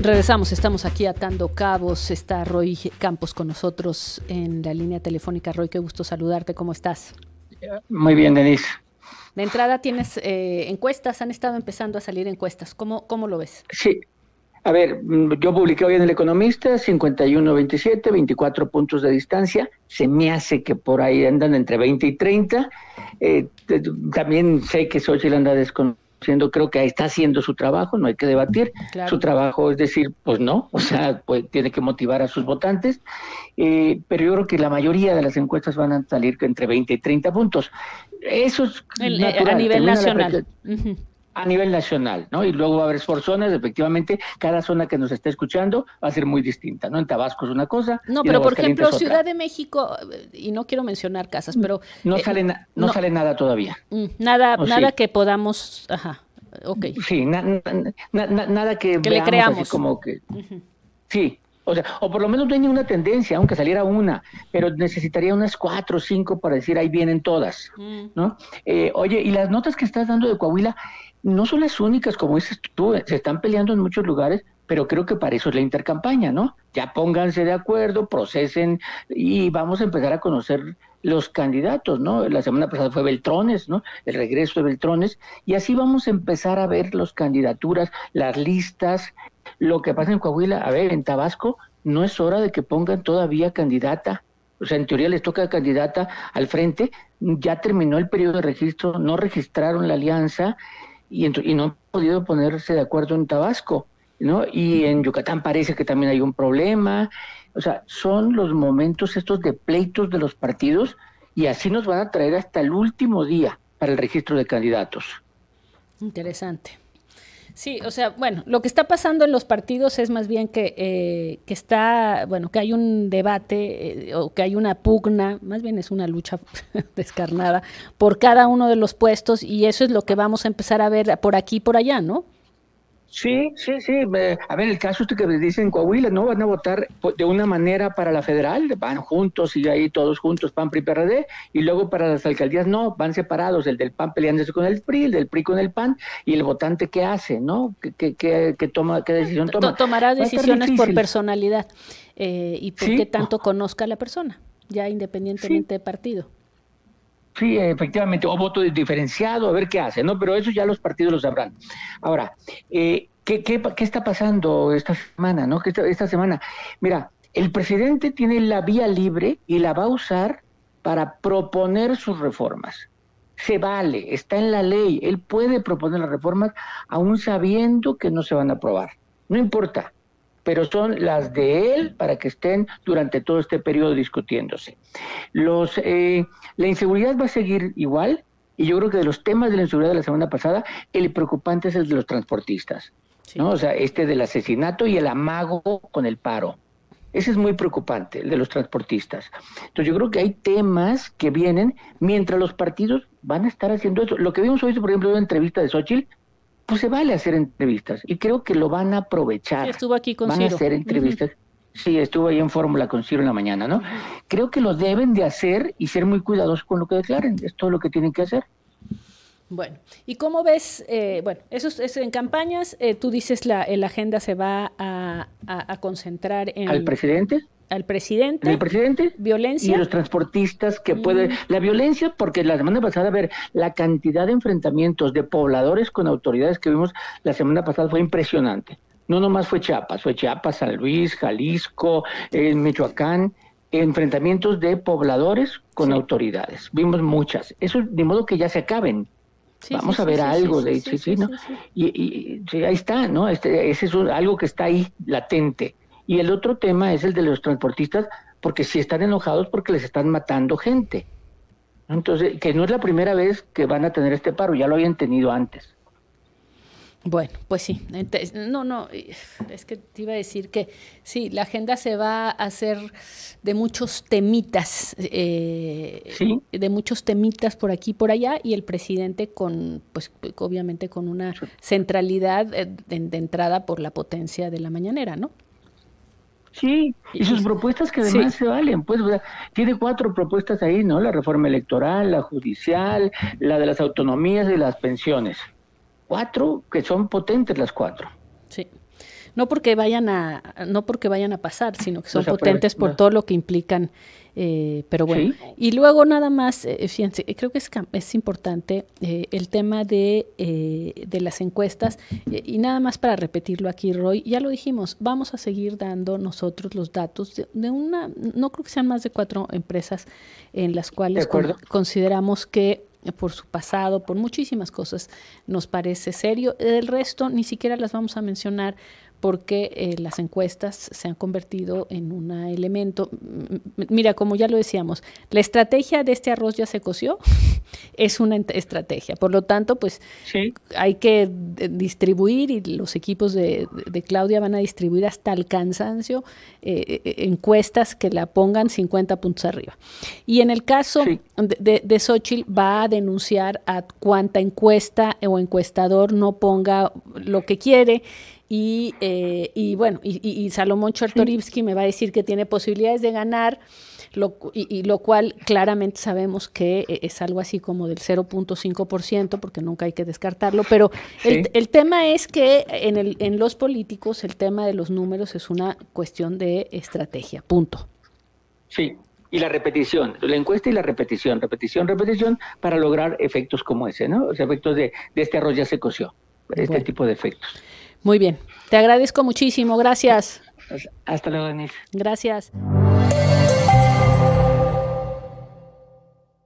Regresamos, estamos aquí atando cabos. Está Roy Campos con nosotros en la línea telefónica. Roy, qué gusto saludarte, ¿cómo estás? Muy bien, Denise. De entrada tienes encuestas, han estado empezando a salir encuestas. ¿Cómo lo ves? Sí, a ver, yo publiqué hoy en El Economista 51-27, 24 puntos de distancia. Se me hace que por ahí andan entre 20 y 30. También sé que Xochitl anda desconociendo, creo que ahí está haciendo su trabajo, no hay que debatir. Claro. Su trabajo es decir, pues no, o sea, pues tiene que motivar a sus votantes. Pero yo creo que la mayoría de las encuestas van a salir entre 20 y 30 puntos. Eso es natural. A nivel nacional. A nivel nacional, ¿no? Y luego va a haber por zonas, efectivamente, cada zona que nos esté escuchando va a ser muy distinta, ¿no? En Tabasco es una cosa. No, pero por ejemplo, Ciudad de México, y no quiero mencionar casas, pero... No sale nada todavía. Nada que podamos... Ajá, ok. Sí, nada que le creamos. Así como que... Sí, o sea, o por lo menos no hay ninguna tendencia, aunque saliera una, pero necesitaría unas 4 o 5 para decir ahí vienen todas, ¿no? Oye, y las notas que estás dando de Coahuila no son las únicas, como dices tú, se están peleando en muchos lugares, pero creo que para eso es la intercampaña, ¿no? Ya pónganse de acuerdo, procesen y vamos a empezar a conocer los candidatos, ¿no? La semana pasada fue Beltrones, ¿no? El regreso de Beltrones, y así vamos a empezar a ver las candidaturas, las listas. Lo que pasa en Coahuila, a ver, en Tabasco, no es hora de que pongan todavía candidata. O sea, en teoría les toca candidata al frente, ya terminó el periodo de registro, no registraron la alianza y no han podido ponerse de acuerdo en Tabasco, ¿no? Y en Yucatán parece que también hay un problema. O sea, son los momentos estos de pleitos de los partidos y así nos van a traer hasta el último día para el registro de candidatos. Interesante. Sí, o sea, bueno, lo que está pasando en los partidos es más bien que hay un debate o que hay una pugna, más bien es una lucha descarnada por cada uno de los puestos y eso es lo que vamos a empezar a ver por aquí y por allá, ¿no? Sí. A ver, el caso este que dicen en Coahuila, ¿no? Van a votar de una manera para la federal, van juntos y ahí todos juntos, PAN, PRI, PRD, y luego para las alcaldías no, van separados, el del PAN peleándose con el PRI, el del PRI con el PAN, y el votante ¿qué hace, no? ¿Qué decisión toma? Tomará decisiones por personalidad y por qué tanto conozca a la persona, ya independientemente de partido. Sí, efectivamente, o voto diferenciado, a ver qué hace, ¿no? Pero eso ya los partidos lo sabrán. Ahora, ¿qué está pasando esta semana, no? Esta semana, mira, el presidente tiene la vía libre y la va a usar para proponer sus reformas. Se vale, está en la ley, él puede proponer las reformas aún sabiendo que no se van a aprobar. No importa, pero son las de él para que estén durante todo este periodo discutiéndose. La inseguridad va a seguir igual, y yo creo que de los temas de la inseguridad de la semana pasada, el preocupante es el de los transportistas, ¿no? O sea, del asesinato y el amago con el paro. Ese es muy preocupante, el de los transportistas. Entonces yo creo que hay temas que vienen mientras los partidos van a estar haciendo eso. Lo que vimos hoy, por ejemplo, en una entrevista de Xochitl, pues se vale hacer entrevistas y creo que lo van a aprovechar. Sí, estuvo aquí con Van Ciro. a hacer entrevistas. Sí, estuvo ahí en Fórmula con Ciro en la mañana, ¿no? Creo que lo deben de hacer y ser muy cuidadosos con lo que declaren. Es todo lo que tienen que hacer. Bueno, ¿y cómo ves? Eso es en campañas. Tú dices la agenda se va a concentrar en... ¿Al presidente? Al presidente. ¿En el presidente? Violencia. Y los transportistas que pueden... La violencia, porque la semana pasada, a ver, la cantidad de enfrentamientos de pobladores con autoridades que vimos la semana pasada fue impresionante. No nomás fue Chiapas, San Luis, Jalisco, Michoacán, enfrentamientos de pobladores con autoridades. Vimos muchas. Eso de modo que ya se acaben. Vamos a ver algo de eso, ¿no? Y ahí está, ¿no? Ese es algo que está ahí latente. Y el otro tema es el de los transportistas, porque sí están enojados porque les están matando gente. Entonces, que no es la primera vez que van a tener este paro, ya lo habían tenido antes. Bueno, pues sí. Es que te iba a decir que sí, la agenda se va a hacer de muchos temitas, de muchos temitas por aquí y por allá, y el presidente obviamente con una centralidad de entrada por la potencia de la mañanera, ¿no? Sí, y sus propuestas que además se valen, pues, o sea, tiene 4 propuestas ahí, ¿no? La reforma electoral, la judicial, la de las autonomías y las pensiones. 4 que son potentes las 4. Sí. no porque vayan a pasar, sino que son potentes por todo lo que implican. Pero bueno, ¿sí? Y luego nada más, fíjense, creo que es importante el tema de las encuestas, y nada más para repetirlo aquí, Roy, ya lo dijimos, vamos a seguir dando nosotros los datos de una, no creo que sean más de 4 empresas en las cuales consideramos que por su pasado, por muchísimas cosas, nos parece serio. El resto ni siquiera las vamos a mencionar porque las encuestas se han convertido en un elemento. Mira, como ya lo decíamos, la estrategia de este arroz ya se coció, es una estrategia. Por lo tanto, pues sí, hay que distribuir, y los equipos de Claudia van a distribuir hasta el cansancio encuestas que la pongan 50 puntos arriba. Y en el caso de Xóchitl, va a denunciar a cuanta encuesta o encuestador no ponga lo que quiere. Y bueno, y Salomón Chertorivsky me va a decir que tiene posibilidades de ganar, lo cual claramente sabemos que es algo así como del 0.5%, porque nunca hay que descartarlo, pero el tema es que en los políticos el tema de los números es una cuestión de estrategia, punto. Sí, y la repetición, la encuesta y la repetición, para lograr efectos como ese, ¿no? O sea, efectos de este arroz ya se coció, tipo de efectos. Muy bien, te agradezco muchísimo, gracias. Hasta luego, Denise. Gracias.